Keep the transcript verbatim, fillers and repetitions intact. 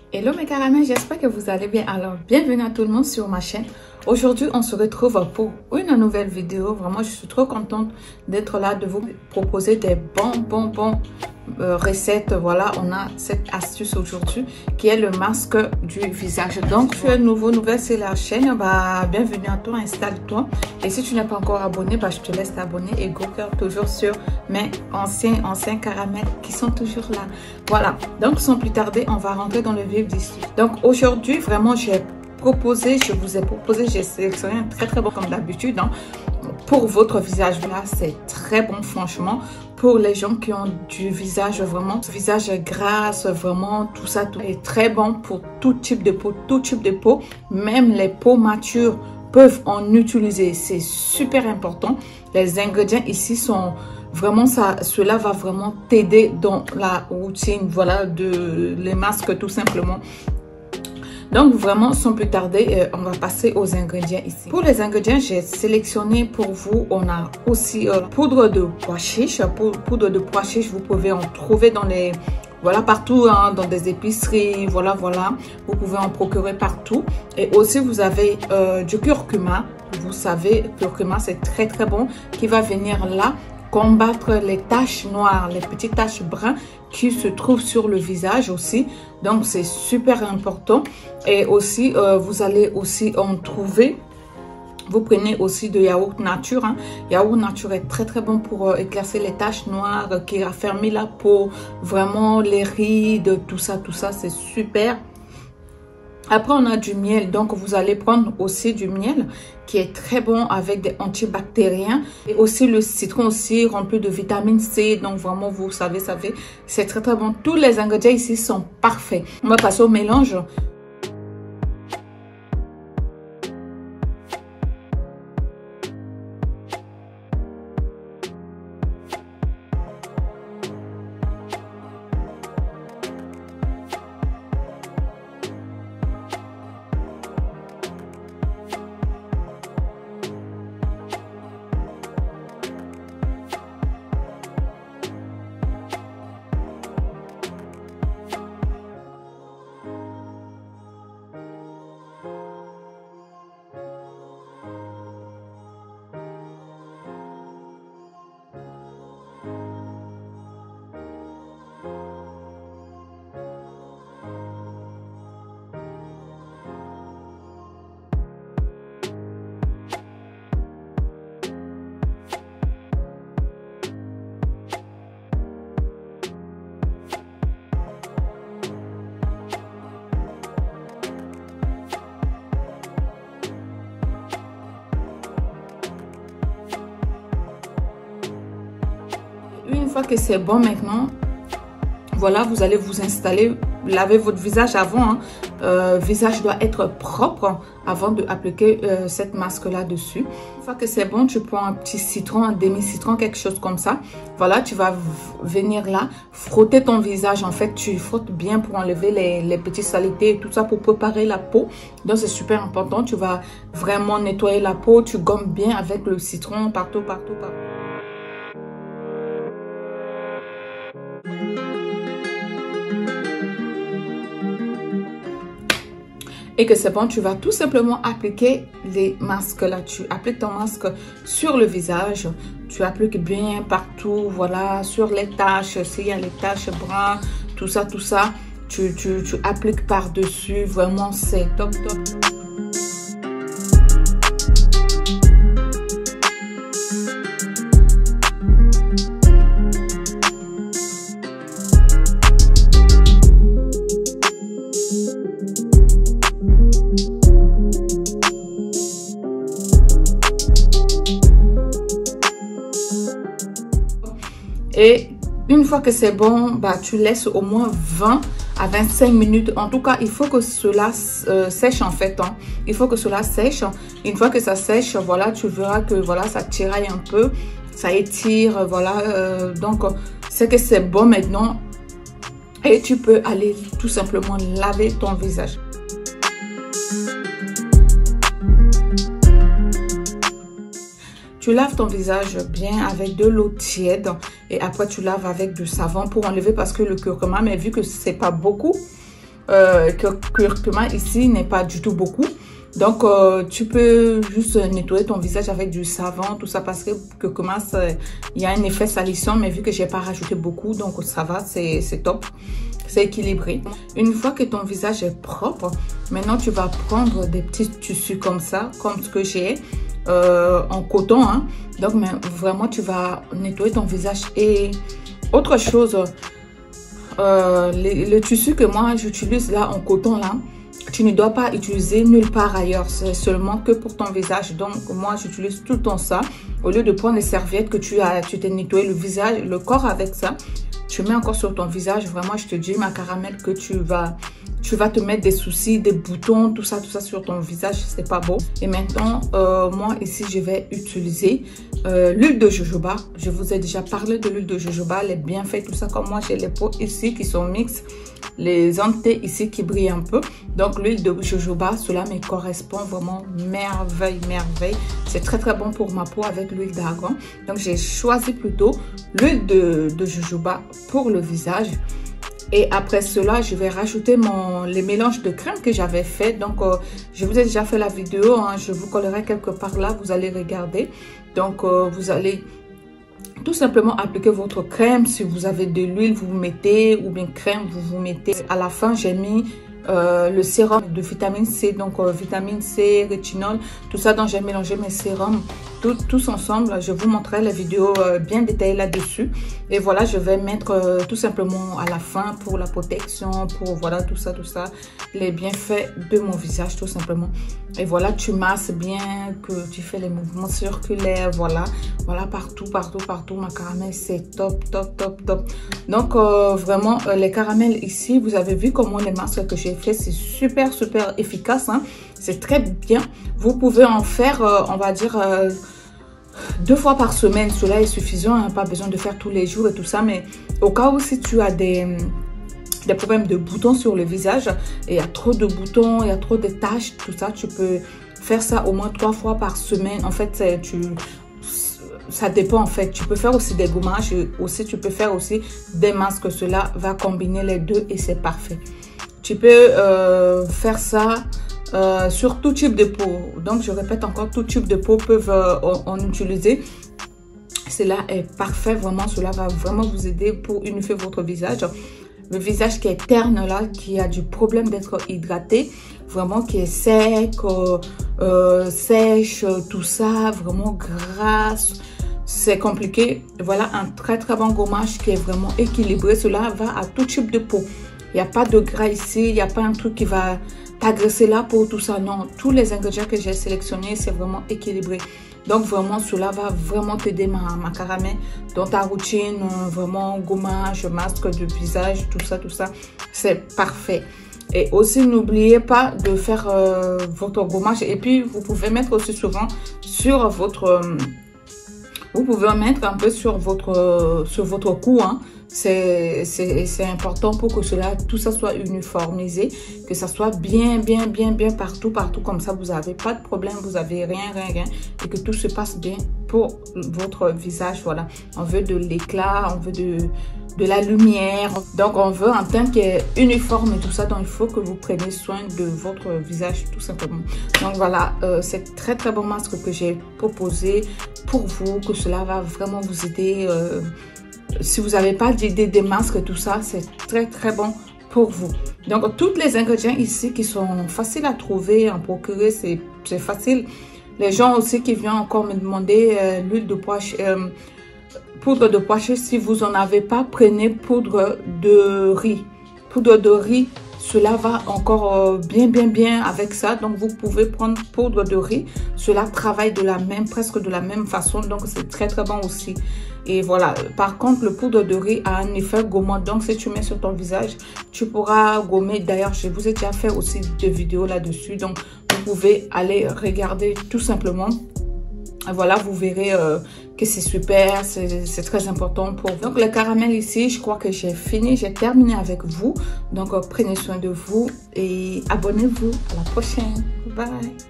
Hello mes caramels, j'espère que vous allez bien. Alors, bienvenue à tout le monde sur ma chaîne. Aujourd'hui, on se retrouve pour une nouvelle vidéo. Vraiment, je suis trop contente d'être là, de vous proposer des bons, bons, bons euh, recettes. Voilà, on a cette astuce aujourd'hui qui est le masque du visage. Donc, si tu es nouveau, nouvelle sur la chaîne, bah, bienvenue à toi, installe-toi. Et si tu n'es pas encore abonné, bah, je te laisse t'abonner et go cœur toujours sur mes anciens, anciens caramels qui sont toujours là. Voilà, donc sans plus tarder, on va rentrer dans le vif du sujet. Donc aujourd'hui, vraiment, j'ai proposé, je vous ai proposé, j'ai sélectionné un très très bon comme d'habitude. Hein. Pour votre visage, là, c'est très bon, franchement. Pour les gens qui ont du visage vraiment, visage grasse, vraiment, tout ça, tout est très bon pour tout type de peau, tout type de peau. Même les peaux matures peuvent en utiliser, c'est super important. Les ingrédients ici sont vraiment, ça, cela va vraiment t'aider dans la routine, voilà, de les masques tout simplement. Donc vraiment, sans plus tarder, euh, on va passer aux ingrédients ici. Pour les ingrédients, j'ai sélectionné pour vous, on a aussi euh, poudre de pois chiche. Poudre de pois chiche, vous pouvez en trouver dans les, voilà, partout, hein, dans des épiceries, voilà, voilà. Vous pouvez en procurer partout. Et aussi, vous avez euh, du curcuma. Vous savez, curcuma, c'est très, très bon, qui va venir là combattre les taches noires, les petites taches brunes qui se trouvent sur le visage aussi. Donc, c'est super important. Et aussi, euh, vous allez aussi en trouver. Vous prenez aussi de yaourt nature. Hein. Yaourt nature est très très bon pour euh, éclaircir les taches noires, euh, qui raffermit la peau, vraiment les rides, tout ça, tout ça, c'est super. Après, on a du miel. Donc, vous allez prendre aussi du miel qui est très bon avec des antibactériens. Et aussi le citron aussi rempli de vitamine C. Donc, vraiment, vous savez, savez, c'est très très bon. Tous les ingrédients ici sont parfaits. On va passer au mélange. Une fois que c'est bon maintenant, voilà, vous allez vous installer, lavez votre visage avant. Hein. Euh, visage doit être propre avant d'appliquer euh, cette masque-là dessus. Une fois que c'est bon, tu prends un petit citron, un demi-citron, quelque chose comme ça. Voilà, tu vas venir là, frotter ton visage. En fait, tu frottes bien pour enlever les, les petites saletés et tout ça, pour préparer la peau. Donc, c'est super important. Tu vas vraiment nettoyer la peau. Tu gommes bien avec le citron partout, partout, partout. Et que c'est bon, tu vas tout simplement appliquer les masques là. Tu appliques ton masque sur le visage. Tu appliques bien partout, voilà, sur les taches. S'il y a les taches brunes, tout ça, tout ça. Tu, tu, tu appliques par-dessus. Vraiment, c'est top, top. Et une fois que c'est bon, bah, tu laisses au moins vingt à vingt-cinq minutes. En tout cas, il faut que cela euh, sèche en fait. Hein. Il faut que cela sèche. Une fois que ça sèche, voilà, tu verras que voilà, ça tiraille un peu. Ça étire, voilà. Euh, donc, c'est que c'est bon maintenant. Et tu peux aller tout simplement laver ton visage. Tu laves ton visage bien avec de l'eau tiède et après tu laves avec du savon pour enlever, parce que le curcuma, mais vu que c'est pas beaucoup, euh, que curcuma ici n'est pas du tout beaucoup. Donc, euh, tu peux juste nettoyer ton visage avec du savon, tout ça, parce que curcuma, il y a un effet salissant, mais vu que j'ai pas rajouté beaucoup, donc ça va, c'est top, c'est équilibré. Une fois que ton visage est propre, maintenant tu vas prendre des petits tissus comme ça, comme ce que j'ai, euh, en coton, hein. Donc, mais vraiment, tu vas nettoyer ton visage. Et autre chose, euh, le, le tissu que moi j'utilise là en coton là, tu ne dois pas utiliser nulle part ailleurs, c'est seulement que pour ton visage. Donc moi j'utilise tout le temps ça. Au lieu de prendre les serviettes que tu as, tu t'es nettoyé le visage, le corps avec ça, tu mets encore sur ton visage. Vraiment, je te dis, ma caramel, que tu vas tu vas te mettre des soucis, des boutons, tout ça, tout ça sur ton visage, c'est pas beau. Et maintenant, euh, moi ici, je vais utiliser euh, l'huile de jojoba. Je vous ai déjà parlé de l'huile de jojoba, les bienfaits, tout ça. Comme moi, j'ai les peaux ici qui sont mixtes, les entités ici qui brillent un peu. Donc l'huile de jojoba, cela me correspond vraiment merveille, merveille. C'est très très bon pour ma peau avec l'huile d'argan. Donc j'ai choisi plutôt l'huile de, de jojoba pour le visage. Et après cela, je vais rajouter mon, les mélanges de crème que j'avais fait. Donc, euh, je vous ai déjà fait la vidéo. Hein, je vous collerai quelque part là. Vous allez regarder. Donc, euh, vous allez tout simplement appliquer votre crème. Si vous avez de l'huile, vous vous mettez. Ou bien crème, vous vous mettez. À la fin, j'ai mis euh, le sérum de vitamine C. Donc, euh, vitamine C, rétinol. Tout ça, donc j'ai mélangé mes sérums. Tout, tous ensemble. Je vous montrerai la vidéo euh, bien détaillée là-dessus. Et voilà, je vais mettre euh, tout simplement à la fin pour la protection, pour voilà, tout ça, tout ça. Les bienfaits de mon visage, tout simplement. Et voilà, tu masses bien, que tu fais les mouvements circulaires. Voilà, voilà, partout, partout, partout. Ma caramel, c'est top, top, top, top. Donc, euh, vraiment, euh, les caramels ici, vous avez vu comment les masques que j'ai fait, c'est super, super efficace. Hein. C'est très bien. Vous pouvez en faire, euh, on va dire, euh, deux fois par semaine. Cela est suffisant. Hein, pas besoin de faire tous les jours et tout ça. Mais au cas où si tu as des, des problèmes de boutons sur le visage, et il y a trop de boutons, il y a trop de taches, tout ça, tu peux faire ça au moins trois fois par semaine. En fait, tu... ça dépend en fait. Tu peux faire aussi des gommages. Aussi, tu peux faire aussi des masques. Cela va combiner les deux et c'est parfait. Tu peux euh, faire ça Euh, sur tout type de peau. Donc je répète encore, tout type de peau peuvent euh, en, en utiliser. Cela est parfait, vraiment. Cela va vraiment vous aider pour unifier votre visage. Le visage qui est terne là, qui a du problème d'être hydraté, vraiment qui est sec, euh, euh, sèche, tout ça, vraiment grasse, c'est compliqué. Voilà un très très bon gommage qui est vraiment équilibré. Cela va à tout type de peau. Il n'y a pas de gras ici, il n'y a pas un truc qui va t'agresser là pour tout ça. Non, tous les ingrédients que j'ai sélectionnés, c'est vraiment équilibré. Donc vraiment, cela va vraiment t'aider, ma, ma caramel, dans ta routine, vraiment gommage, masque de visage, tout ça, tout ça. C'est parfait. Et aussi, n'oubliez pas de faire euh, votre gommage. Et puis, vous pouvez mettre aussi souvent sur votre... Euh, vous pouvez en mettre un peu sur votre, euh, sur votre cou, hein. C'est important pour que cela, tout ça soit uniformisé, que ça soit bien, bien, bien, bien partout, partout. Comme ça, vous n'avez pas de problème, vous n'avez rien, rien, rien. Et que tout se passe bien pour votre visage. Voilà. On veut de l'éclat, on veut de, de la lumière. Donc, on veut un teint qui est uniforme et tout ça. Donc, il faut que vous preniez soin de votre visage, tout simplement. Donc, voilà. Euh, c'est très, très bon masque que j'ai proposé pour vous, que cela va vraiment vous aider. Euh, Si vous n'avez pas d'idée des masques et tout ça, c'est très très bon pour vous. Donc, tous les ingrédients ici qui sont faciles à trouver, à procurer, c'est facile. Les gens aussi qui viennent encore me demander euh, l'huile de pois, euh, poudre de pois chiche, si vous n'en avez pas, prenez poudre de riz. Poudre de riz, cela va encore euh, bien, bien, bien avec ça. Donc, vous pouvez prendre poudre de riz. Cela travaille de la même, presque de la même façon. Donc, c'est très, très bon aussi. Et voilà. Par contre, le poudre de riz a un effet gommant. Donc, si tu mets sur ton visage, tu pourras gommer. D'ailleurs, je vous ai déjà fait aussi des vidéos là-dessus. Donc, vous pouvez aller regarder tout simplement. Voilà, vous verrez euh, que c'est super, c'est très important pour vous. Donc, le caramel ici, je crois que j'ai fini, j'ai terminé avec vous. Donc, euh, prenez soin de vous et abonnez-vous. À la prochaine. Bye.